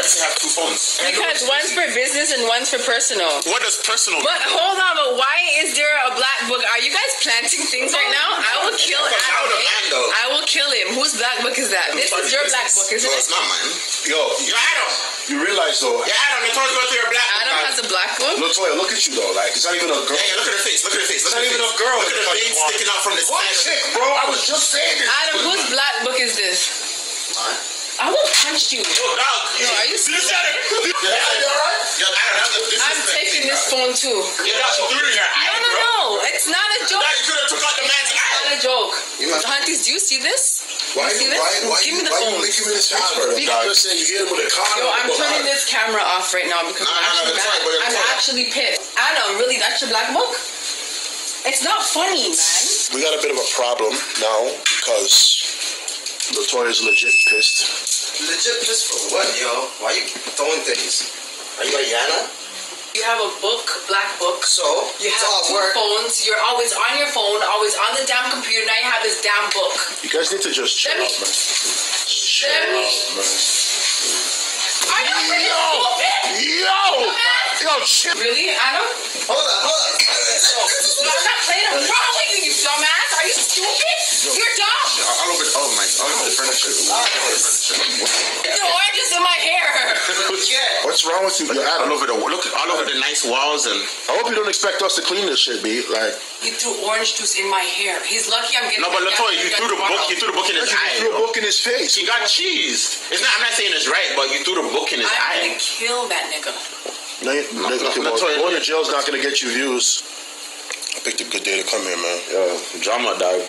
does he have two phones? Because one's for business and one's for personal. What does personal mean? But hold on, but why is there a black book? Are you guys planting things right now? I will kill Adam. I will kill him. Whose black book is that? This is your black book, isn't it? No, it's not mine. Yo, Adam. You realize though? Yeah, Adam. Latoya's going through your black book. Adam has a black book? Latoya, look at you though. Like, it's not even a girl. Yeah, look at her face. Look at her face. It's not even a girl. Look at her veins sticking out from the What side. chick, bro? I was just saying this. Adam, whose black book is this? Mine. I will punch you. Yo, dog. Yo, are you serious? Yeah, alright? Yo, Adam, I'm taking this phone too. Yeah, that's through your eye. No. It's not a joke. You could have took out the man's eye. It's not a joke. Hunties, do you see this? Why you see you this? Give me the phone. leak him in his face for that? I just saying you hit him with a car. Yo, I'm turning this camera off right now because I'm actually pissed. Adam, really, that's your black book? It's not funny, man. We got a bit of a problem now because Latoya's legit pissed. Legit pissed for what, yo? Why you throwing things? Are you like Yana? You have a book, black book. So? You have two phones. You're always on your phone, always on the damn computer. Now you have this damn book. You guys need to just chill out, man. Chill out, man. Are you really stupid? Yo, chill. Really, Adam? Hold on. I'm not playing around with you, dumbass. Are you stupid? You're dumb. All over the furniture. The orange is in my hair. What's wrong with you? All over the nice walls and. I hope you don't expect us to clean this shit, B. Like. He threw orange juice in my hair. He's lucky I'm getting. No, but Latoya, you threw the book. You threw the book in his eye. You threw a book in his face. He got cheesed. It's not. I'm not saying it's right, but you threw the book in his eye. I'm gonna kill that nigga. Going to jail's not gonna get you views. I picked a good day to come here, man. Yo, drama, dog.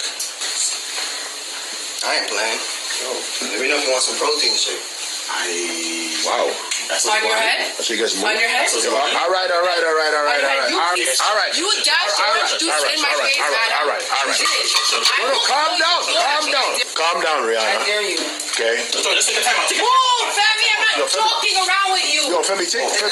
I ain't playing. Yo, let me know if you want some protein shake. Wow. That's on your head? That's what you guys move. On your head? All right. You dashed orange juice in my face. All right. No, calm down, Rihanna. I dare you. Okay. Let's take a time out. Whoa, Femi, I'm not joking around with you. Yo, Femi, take Femi.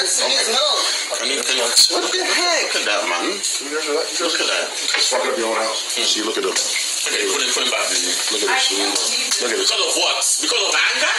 What the heck? Look at that, man. Look at that. Fuck up your own house. See, look at him. Okay, put him back. Look at this. Look at this. Because of what? Because of anger?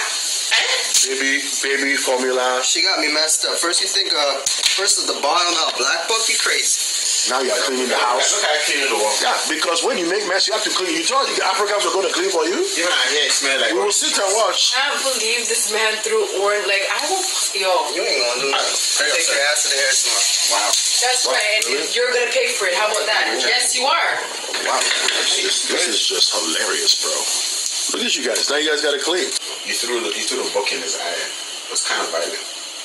Baby formula. She got me messed up. First you think first is the bottom of black book, you crazy. Now you are cleaning the house. Look how I clean the wall. Yeah, because when you make mess, you have to clean. You thought the Africans were going to clean for you? Even out here, it smells like. We will sit and watch. I can't believe this man threw orange. Like, I will. Yo. You ain't gonna do that. Take your ass to the hair salon. Wow. That's right. And you're gonna pay for it. How about that? Yes, you are. Wow. This is just hilarious, bro. Look at you guys. Now you guys got to clean. You threw the book in his eye. It was kind of violent.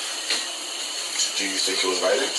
Do you think it was violent?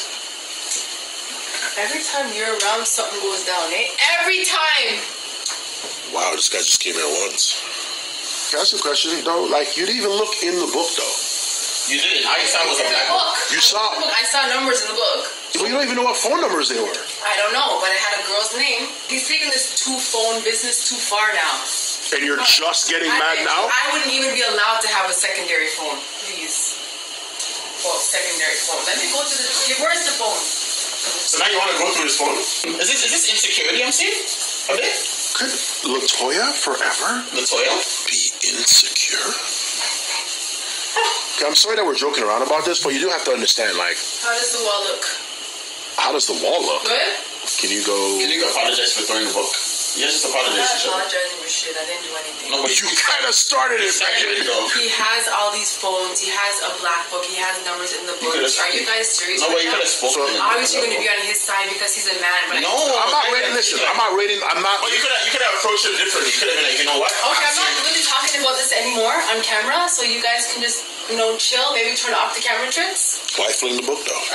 Every time you're around, something goes down, eh? Every time! Wow, this guy just came here once. Can I ask you a question, though? Like, you didn't even look in the book, though. You didn't. All you saw was a black book. You saw? I saw numbers in the book. But you don't even know what phone numbers they were. I don't know, but it had a girl's name. He's taking this two-phone business too far now. And you're just getting mad now? I wouldn't even be allowed to have a secondary phone. Please. Well, secondary phone. Let me go to the... Where's the phone? So now you want to go through his phone? Is this insecurity I'm seeing? A bit? Could Latoya forever Latoya? be insecure? Okay, I'm sorry that we're joking around about this, but you do have to understand, like... How does the wall look? How does the wall look? Good? Can you go apologize for throwing the book? Yeah, just I'm apologize. not apologizing for shit. I didn't do anything. No, but You kind of started it, man. He has all these phones. He has a black book. He has numbers in the book. Are you guys serious? No, but right you could have spoken. Obviously, you're going to be on his side because he's a man. But No, I'm not rating. Listen, I'm not rating. I'm not. But you could have approached him differently. You could have been like, you know what? Okay, I'm not really talking about this anymore on camera, so you guys can just, chill. Maybe turn off the camera tricks. Why fling the book, though?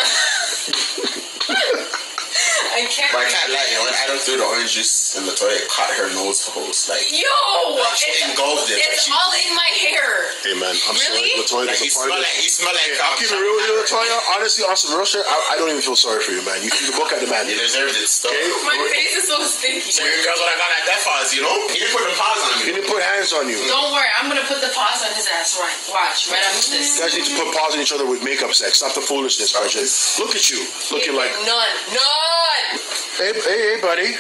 I can't. But I can't lie, when Adam threw the orange juice in Latoya, it caught her nose holes. Like, Yo! she engulfed it. It's all in my hair. Hey, man, I'm Really? sorry. Latoya, Like, you smell like I'll keep it real with you, Latoya. Honestly, on some real shit, I don't even feel sorry for you, man. You threw the book at the man. You deserved it, stuff. Okay? My face is so stinky. So your girls would have got like that pause, you know? He didn't put the paws on He you. didn't put hands on you. Don't worry, I'm gonna put the paws on his ass. Right, watch. Right after this. You guys need to put paws on each other with makeup sex. Stop the foolishness, Bridget. Look at you, looking like. None. Hey, buddy.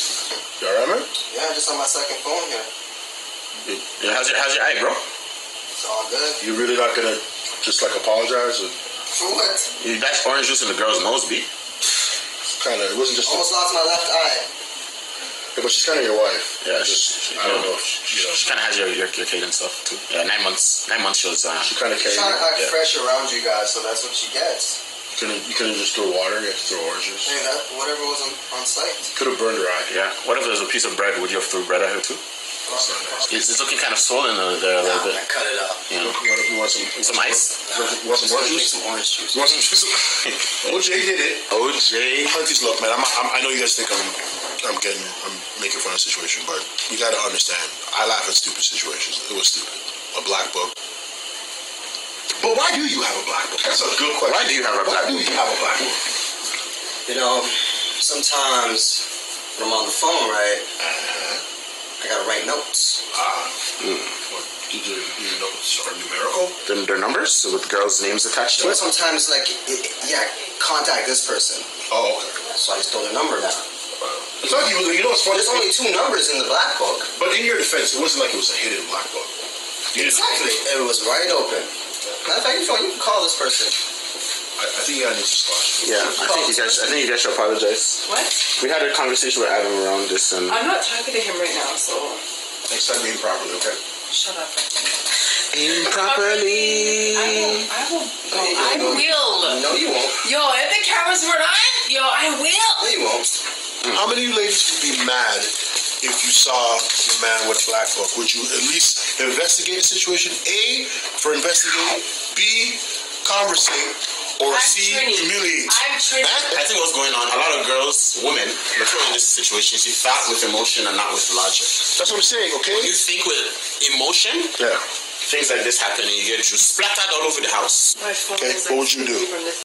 You alright, man? Yeah, just on my second phone here. Yeah, how's your eye, bro? It's all good. You really not gonna just like apologize? Or? For what? You dashed orange juice in the girl's nose, B. Kind of. It wasn't just. Almost lost my left eye. Yeah, but she's kind of your wife. Yeah, I don't know. She kind of has your kid and stuff too. Yeah, 9 months. 9 months she was. She kind of carried. Trying to act fresh around you guys, so that's what she gets. You couldn't just throw water. You have to throw oranges. Hey, whatever was on site. Could have burned her eye. Yeah. What if there's a piece of bread? Would you have threw bread at her too? That's not nice. It's looking kind of swollen there a little bit. Cut it up. Yeah. You want Some ice? You want some orange juice? Some orange juice. You want some juice? OJ did it. OJ. Hunty's look, man. I know you guys think I'm making fun of the situation, but you gotta understand. I laugh at stupid situations. It was stupid. A black book. But why do you have a black book? That's a good question. Why do you have a black book? Why do you have a black book? You know, sometimes when I'm on the phone, right, I gotta write notes. What, your notes are numerical? Their numbers with girls' names attached to But it? sometimes, like, contact this person. Oh, okay. So I just throw their number down. It's not you know what's funny? There's only 2 numbers in the black book. But in your defense, it wasn't like it was a hidden black book. Exactly. It was right open. Matter of fact, you can call this person. I think you gotta need to squash. Yeah, I think you guys should apologize. What? We had a conversation with Adam around this, and I'm not talking to him right now, so Next time, name properly, okay? shut up. improperly. I will. I will. No, you won't. Yo, if the cameras were on, yo, I will. No, you won't. How many of you ladies would be mad if you saw your man with a black book? Would you at least investigate the situation? A, for investigating. B, conversate. Or C, humiliate. I'm Trini. I think what's going on, a lot of girls, women, before in this situation, she thought with emotion and not with logic. That's what I'm saying, okay? When you think with emotion, Yeah. things like this happen and you get you splattered all over the house. My phone Okay, is what would you do? from this